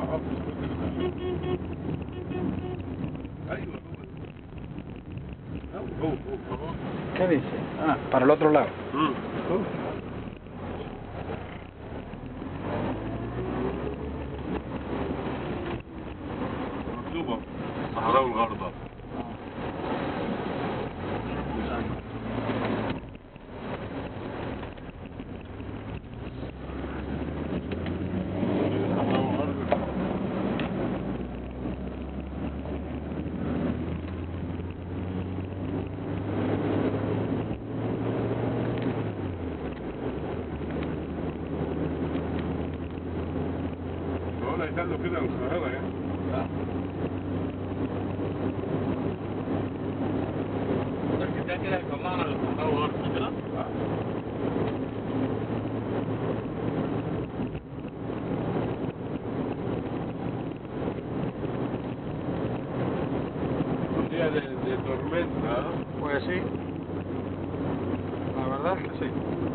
ايوه هو ¿Qué dice? Ah, para el otro lado. مكتوبة صحراء الغربة. يتقالوا كده القاهرة يعني. لكن ده كده يطلعنا للصحراء والغرب كده؟ día de tormenta. Pues sí, la verdad es que sí.